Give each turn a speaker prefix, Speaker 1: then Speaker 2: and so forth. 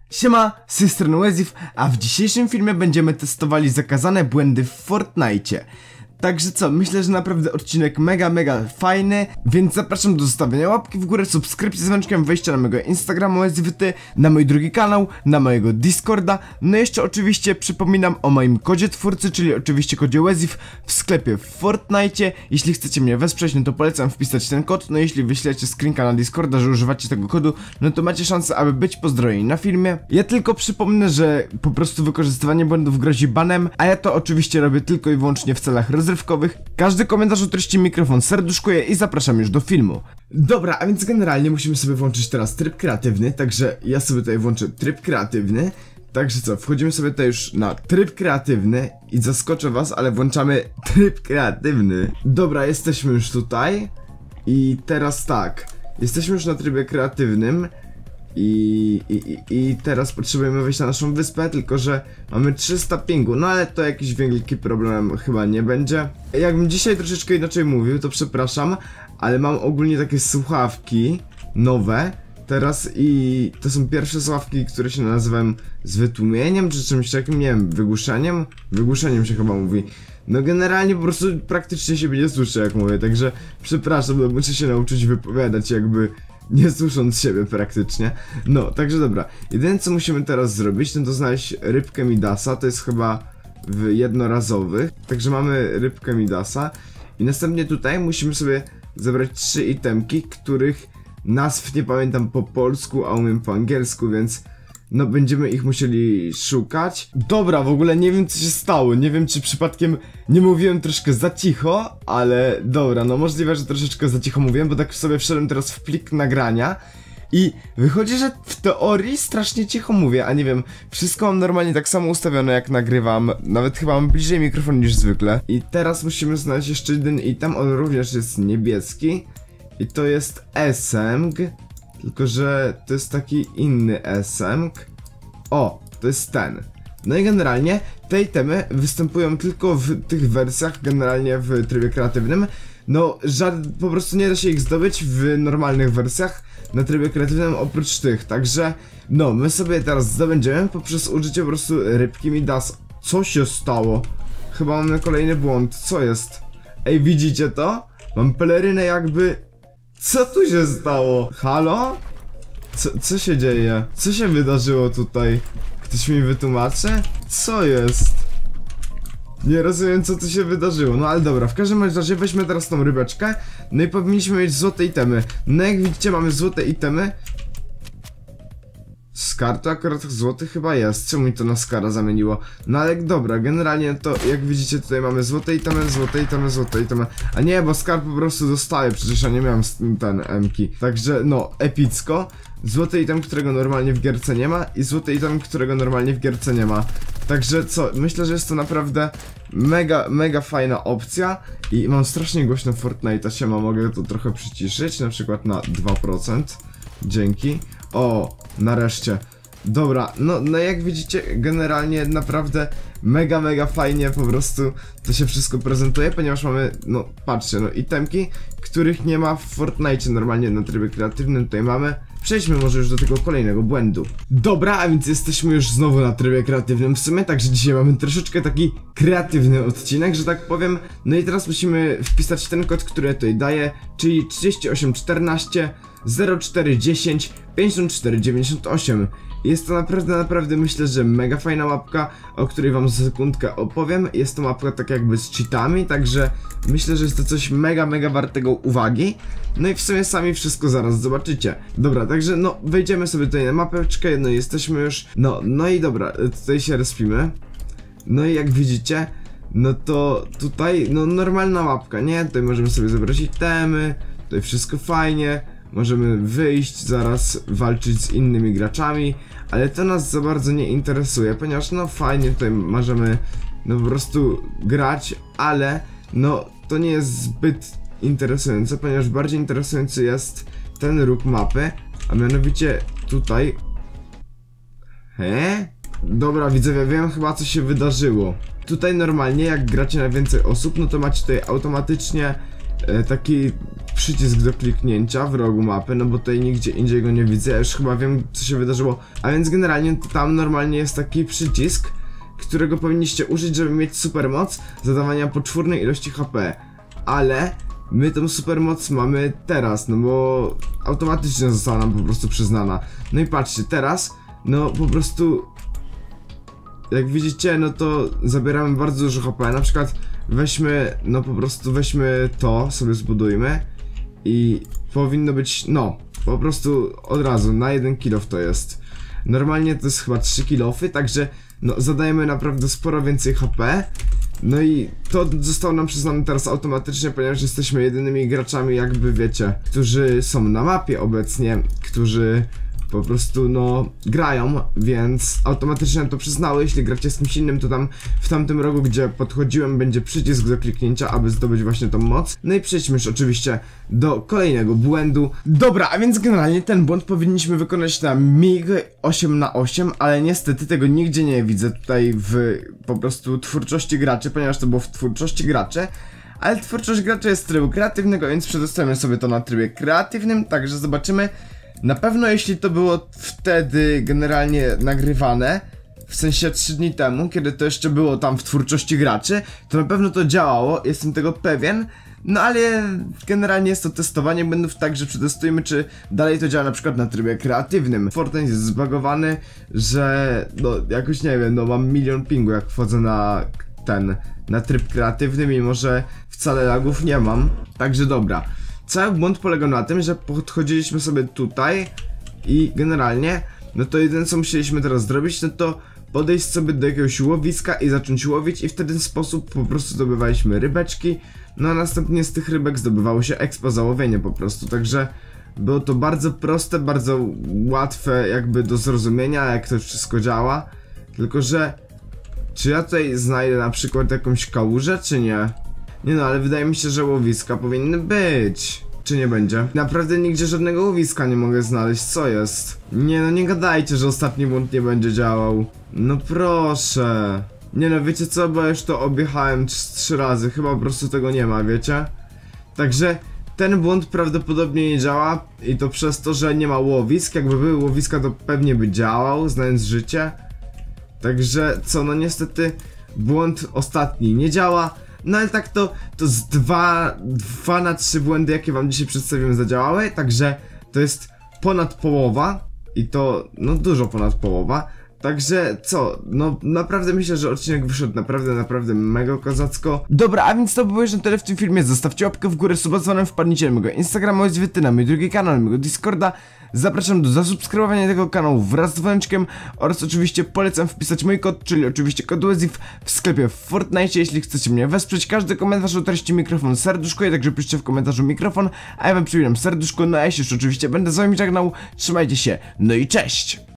Speaker 1: Siema, z tej strony Wezif, a w dzisiejszym filmie będziemy testowali zakazane błędy w Fortnite. Także co, myślę, że naprawdę odcinek mega fajny, więc zapraszam do zostawienia łapki w górę, subskrypcji z dzwoneczkiem, wejścia na mojego Instagrama Wezify, na mój drugi kanał, na mojego Discorda. No jeszcze oczywiście przypominam o moim kodzie twórcy, czyli oczywiście kodzie Wezif w sklepie w Fortnite. Jeśli chcecie mnie wesprzeć, no to polecam wpisać ten kod, no jeśli wyślecie screenka na Discorda, że używacie tego kodu, no to macie szansę, aby być pozdrowieni na filmie. Ja tylko przypomnę, że po prostu wykorzystywanie błędów grozi banem, a ja to oczywiście robię tylko i wyłącznie w celach rozrywkowych. Każdy komentarz o treści mikrofon serduszkuję i zapraszam już do filmu. Dobra, a więc generalnie musimy sobie włączyć teraz tryb kreatywny, także ja sobie tutaj włączę tryb kreatywny. Także co, wchodzimy sobie tutaj już na tryb kreatywny i zaskoczę was, ale włączamy tryb kreatywny. Dobra, jesteśmy już tutaj i teraz tak, jesteśmy już na trybie kreatywnym. I teraz potrzebujemy wejść na naszą wyspę, tylko że mamy 300 pingu, no ale to jakiś wielki problem chyba nie będzie. Jakbym dzisiaj troszeczkę inaczej mówił, to przepraszam, ale mam ogólnie takie słuchawki nowe teraz i to są pierwsze słuchawki, które się nazywają z wytłumieniem, czy czymś takim, nie wiem, wygłuszeniem? Wygłuszeniem się chyba mówi. No generalnie po prostu praktycznie siebie nie słyszę jak mówię, także przepraszam, bo muszę się nauczyć wypowiadać jakby nie słysząc siebie praktycznie. No, także dobra. Jedyne co musimy teraz zrobić, no to znaleźć rybkę Midasa. To jest chyba w jednorazowych. Także mamy rybkę Midasa. I następnie tutaj musimy sobie zebrać 3 itemki, których nazw nie pamiętam po polsku, a umiem po angielsku, więc no będziemy ich musieli szukać. Dobra, w ogóle nie wiem co się stało. Nie wiem czy przypadkiem nie mówiłem troszkę za cicho, ale dobra, no możliwe, że troszeczkę za cicho mówiłem, bo tak sobie wszedłem teraz w plik nagrania i wychodzi, że w teorii strasznie cicho mówię, a nie wiem, wszystko mam normalnie tak samo ustawione jak nagrywam, nawet chyba mam bliżej mikrofon niż zwykle. I teraz musimy znaleźć jeszcze jeden item, on również jest niebieski i to jest SMG. Tylko że to jest taki inny SMG. O, to jest ten. No i generalnie te itemy występują tylko w tych wersjach, generalnie w trybie kreatywnym. No, po prostu nie da się ich zdobyć w normalnych wersjach na trybie kreatywnym oprócz tych. Także, no, my sobie teraz zdobędziemy poprzez użycie po prostu rybki Midas. Co się stało? Chyba mamy kolejny błąd. Co jest? Ej, widzicie to? Mam pelerynę jakby... Co tu się stało? Halo? Co się dzieje? Co się wydarzyło tutaj? Ktoś mi wytłumaczy? Co jest? Nie rozumiem co tu się wydarzyło, no ale dobra, w każdym razie weźmy teraz tą rybeczkę. No i powinniśmy mieć złote itemy. No jak widzicie mamy złote itemy. Skar to akurat złoty chyba jest, czemu mi to na skara zamieniło? No ale dobra, generalnie to jak widzicie tutaj mamy złote itemy, złote itemy, złote itemy. A nie, bo skar po prostu dostaje, przecież ja nie miałem ten M-ki. Także no, epicko. Złoty item, którego normalnie w gierce nie ma i złoty item, którego normalnie w gierce nie ma. Także co, myślę, że jest to naprawdę mega fajna opcja. I mam strasznie głośno Fortnite'a, siema, mogę to trochę przyciszyć, na przykład na 2%. Dzięki. O, nareszcie. Dobra, no jak widzicie, generalnie naprawdę mega fajnie po prostu to się wszystko prezentuje, ponieważ mamy, no patrzcie, no itemki, których nie ma w Fortnite normalnie na trybie kreatywnym tutaj mamy. Przejdźmy może już do tego kolejnego błędu. Dobra, a więc jesteśmy już znowu na trybie kreatywnym w sumie, także dzisiaj mamy troszeczkę taki kreatywny odcinek, że tak powiem. No i teraz musimy wpisać ten kod, który ja tutaj daję, czyli 3814 0410 5498. Jest to naprawdę myślę, że mega fajna mapka, o której wam za sekundkę opowiem. Jest to mapka tak jakby z cheatami, także myślę, że jest to coś mega wartego uwagi. No i w sumie sami wszystko zaraz zobaczycie. Dobra, także no wejdziemy sobie tutaj na mapeczkę, no jesteśmy już, no i dobra, tutaj się respimy. No i jak widzicie, no to tutaj, no normalna mapka, nie? Tutaj możemy sobie zebrać itemy, tutaj wszystko fajnie. Możemy wyjść, zaraz walczyć z innymi graczami, ale to nas za bardzo nie interesuje, ponieważ no fajnie tutaj możemy no po prostu grać, ale no to nie jest zbyt interesujące, ponieważ bardziej interesujący jest ten róg mapy, a mianowicie tutaj... Dobra widzowie, wiem chyba co się wydarzyło. Tutaj normalnie jak gracie na więcej osób, no to macie tutaj automatycznie taki przycisk do kliknięcia w rogu mapy, no bo tutaj nigdzie indziej go nie widzę, ja już chyba wiem, co się wydarzyło. A więc generalnie tam normalnie jest taki przycisk, którego powinniście użyć, żeby mieć supermoc zadawania poczwórnej ilości HP. Ale my tą supermoc mamy teraz, no bo automatycznie została nam po prostu przyznana. No i patrzcie, teraz, no po prostu, jak widzicie, no to zabieramy bardzo dużo HP. Na przykład weźmy, no po prostu weźmy to, sobie zbudujmy i powinno być, no, po prostu od razu, na 1 kilof to jest. Normalnie to jest chyba 3 kilofy, także no zadajemy naprawdę sporo więcej HP. No i to zostało nam przyznane teraz automatycznie, ponieważ jesteśmy jedynymi graczami, jakby wiecie, którzy są na mapie obecnie, którzy po prostu no grają, więc automatycznie nam to przyznały. Jeśli gracie z kimś innym, to tam w tamtym rogu, gdzie podchodziłem, będzie przycisk do kliknięcia, aby zdobyć właśnie tą moc. No i przejdźmy już oczywiście do kolejnego błędu. Dobra, a więc generalnie ten błąd powinniśmy wykonać na MIG 8/8, ale niestety tego nigdzie nie widzę tutaj w po prostu twórczości graczy, ponieważ to było w twórczości graczy. Ale twórczość graczy jest z trybu kreatywnego, więc przedostawimy sobie to na trybie kreatywnym, także zobaczymy. Na pewno jeśli to było wtedy generalnie nagrywane, w sensie 3 dni temu, kiedy to jeszcze było tam w twórczości graczy, to na pewno to działało, jestem tego pewien. No ale generalnie jest to testowanie błędów, także przetestujmy, czy dalej to działa na przykład na trybie kreatywnym. Fortnite jest zbagowany, że no jakoś nie wiem, no mam milion pingu jak wchodzę na tryb kreatywny, mimo że wcale lagów nie mam. Także dobra. Cały błąd polegał na tym, że podchodziliśmy sobie tutaj i generalnie, no to jedyne co musieliśmy teraz zrobić, no to podejść sobie do jakiegoś łowiska i zacząć łowić i w ten sposób po prostu zdobywaliśmy rybeczki, no a następnie z tych rybek zdobywało się expo za łowienie po prostu, także było to bardzo proste, bardzo łatwe jakby do zrozumienia, jak to wszystko działa, tylko że czy ja tutaj znajdę na przykład jakąś kałużę, czy nie? Nie no, ale wydaje mi się, że łowiska powinny być. Czy nie będzie? Naprawdę nigdzie żadnego łowiska nie mogę znaleźć, co jest? Nie no, nie gadajcie, że ostatni błąd nie będzie działał. No proszę. Nie no, wiecie co, bo ja już to objechałem 3 razy, chyba po prostu tego nie ma, wiecie? Także ten błąd prawdopodobnie nie działa i to przez to, że nie ma łowisk. Jakby były łowiska, to pewnie by działał, znając życie. Także co, no niestety błąd ostatni nie działa. No ale tak to z 2 na 3 błędy, jakie wam dzisiaj przedstawiłem, zadziałały. Także to jest ponad połowa. I to, no dużo ponad połowa. Także co, no naprawdę myślę, że odcinek wyszedł naprawdę mega kozacko. Dobra, a więc to było już na tyle w tym filmie. Zostawcie łapkę w górę, suba z dzwonem, wpadnijcie na mojego Instagrama, odwiedźcie na mój drugi kanał, mojego Discorda. Zapraszam do zasubskrybowania tego kanału wraz z dzwoneczkiem oraz oczywiście polecam wpisać mój kod, czyli oczywiście kod WEZIF w sklepie w Fortnite, jeśli chcecie mnie wesprzeć. Każdy komentarz o treści mikrofon serduszko i także piszcie w komentarzu mikrofon, a ja wam przypominam serduszko, no a ja się już oczywiście będę z wami żegnał. Trzymajcie się, no i cześć!